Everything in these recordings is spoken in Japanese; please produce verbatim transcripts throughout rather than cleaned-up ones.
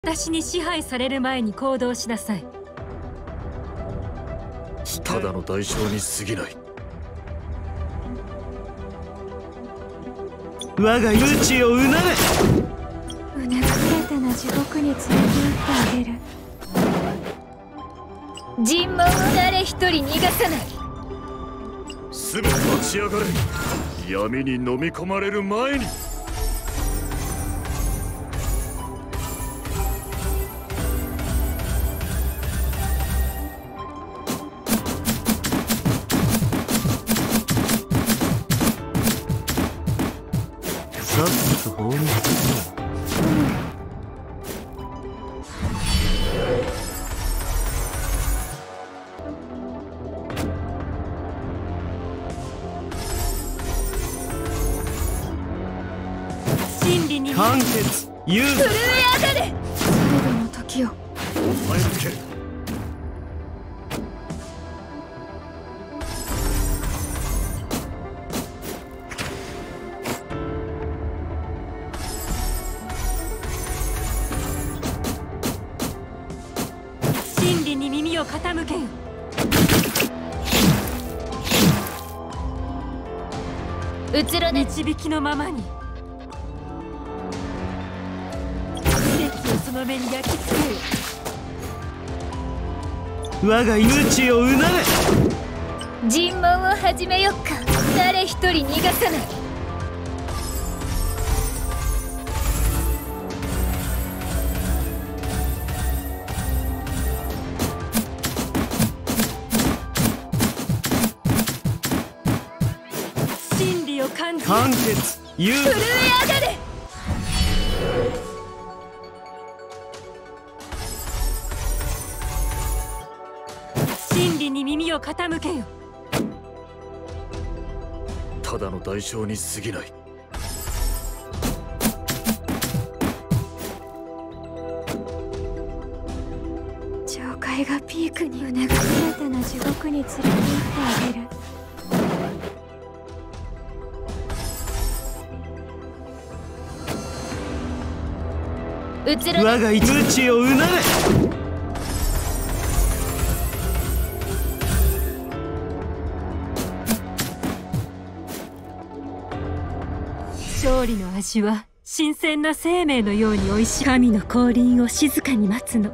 私に支配される前に行動しなさい。 ただの代償に過ぎない。 我が命をうなれ。 胸が全ての地獄に連れて行ってあげる。 尋問を誰一人逃がさない。 すべて立ち上がれ。闇に飲み込まれる前に。 さっさと葬り捨てろ。 真理に判決言う震え上がれ。 最後の時を抑えつける。 真理に耳を傾けよ。うつろ導きのままに。奇跡をその目に焼き付けよ。 我が命をうなれ。 尋問を始めよっか。誰一人逃がさない。真理を感じ判決言う震え上がれ。真理に耳を傾けよ。 ただの代償に過ぎない。 上界がピークに胸が全ての地獄に連れて行ってあげる。 うつろ我が命をうなれ。 勝利の味は新鮮な生命のように美味しい。神の降臨を静かに待つの。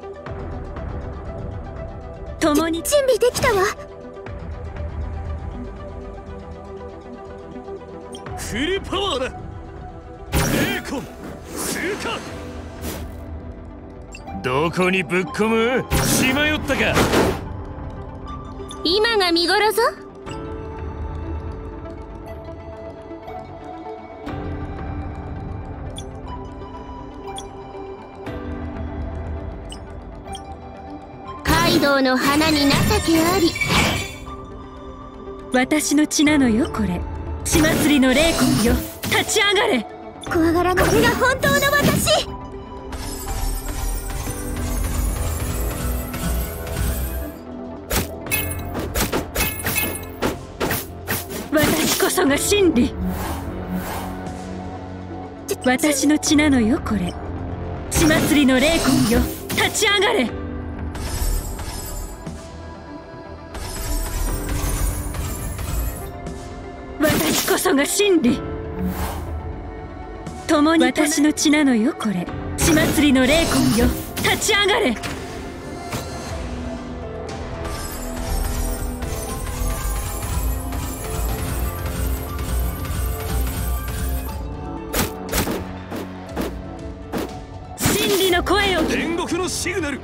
共に準備できたわ。 フリーパワーだ。レーコン通過。 どこにぶっ込む。しまよったか。 今が見頃ぞ。カイドウの花に情けあり。 私の血なのよこれ。血祭りの霊魂よ、立ち上がれ。 怖がらない。これが本当の私。 私こそが真理。私の血なのよこれ。血祭りの霊魂よ、立ち上がれ。私こそが真理。共に私の血なのよこれ。血祭りの霊魂よ、立ち上がれ。真理の声を。 煉獄のシグナル。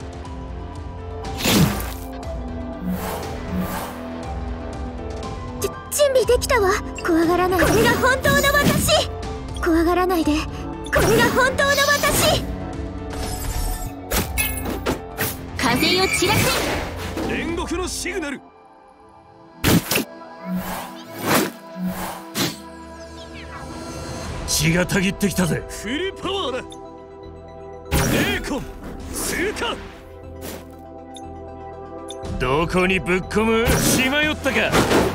準備できたわ。怖がらないで。これが本当の私。怖がらないで。これが本当の私。風よ散らせ。 煉獄のシグナル。 血がたぎってきたぜ。 フリーパワーだ。レーコン通過。 どこにぶっ込む。しまよったか。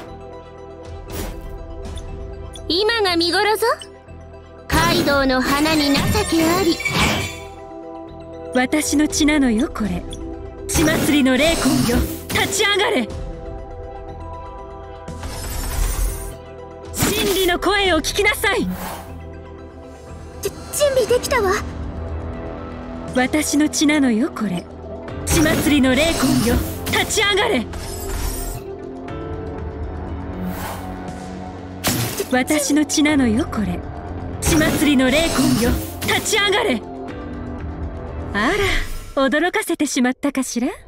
今が見頃ぞ。カイドウの花に情けあり。 私の血なのよこれ。血祭りの霊魂よ、立ち上がれ。真理の声を聞きなさい。 じ準備できたわ。 私の血なのよこれ。血祭りの霊魂よ、立ち上がれ。私の血なのよこれ。血祭りの霊魂よ、立ち上がれ。あら、驚かせてしまったかしら。